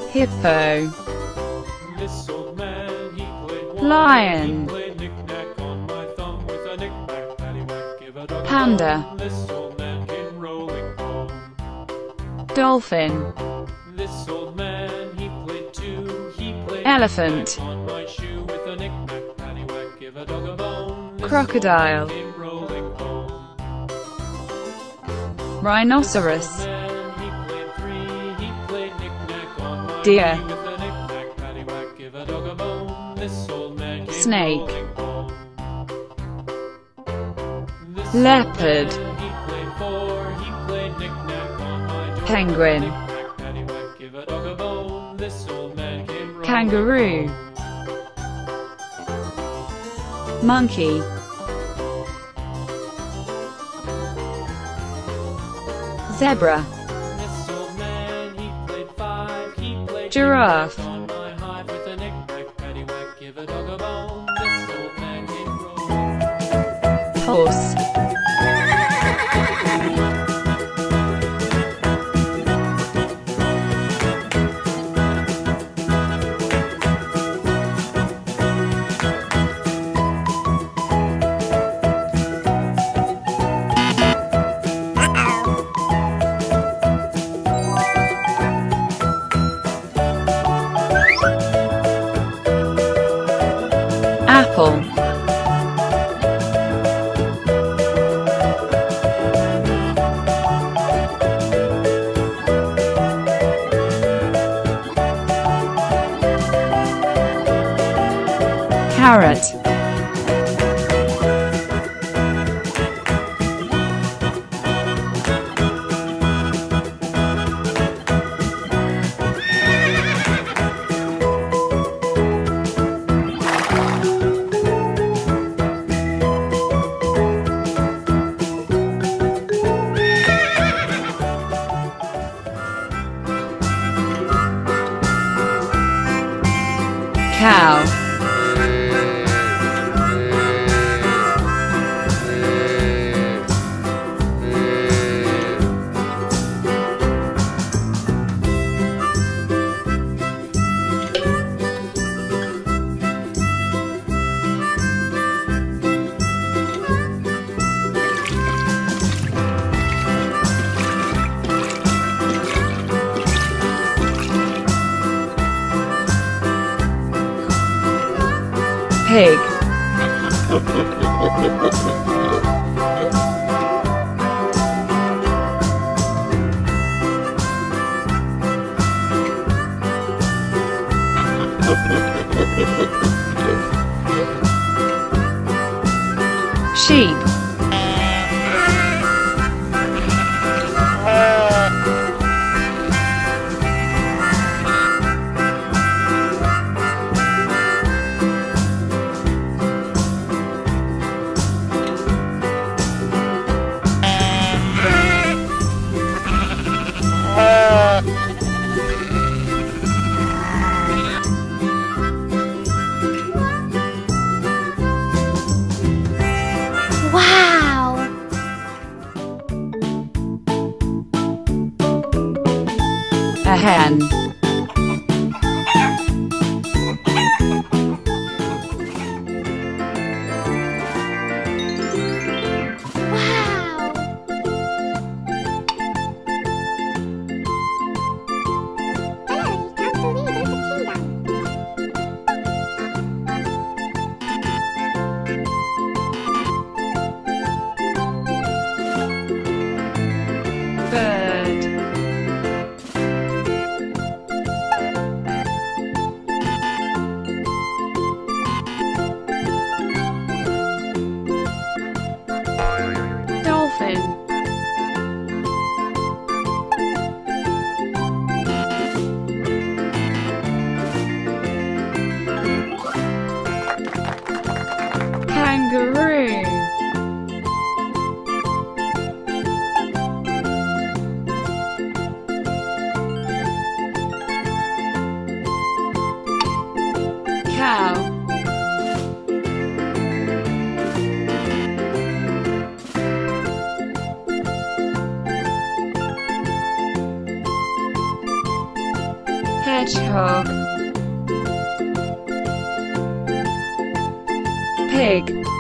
hippo, This old man, he played one. lion, He played knick-knack on my thumb with a knick-knack, paddywhack, give a dog a panda, bone. This old man came rolling home. dolphin, This old man, he played two. He played elephant, knick-knack on my shoe with a knick-knack, paddywhack, give a dog a bone. This crocodile, old man came rolling home. rhinoceros, Man, he played three. He played knick-knack on my deer, knee with a knick-knack, paddywhack, give a dog a bone. This old man came snake, rolling home. This leopard, old man, he played four. He played knick-knack on my door. penguin, Knick-knack, paddywhack, give a dog a bone. This old man came rolling kangaroo, home. monkey, zebra, This old man, he played five. He played giraffe, knick-knack on my hive with a knick-knack, paddywhack, give a dog a bone. This old man came rolling. horse, apple, carrot, cow, pig, sheep, Wow! a hen, Wow! bird, hedgehog, pig,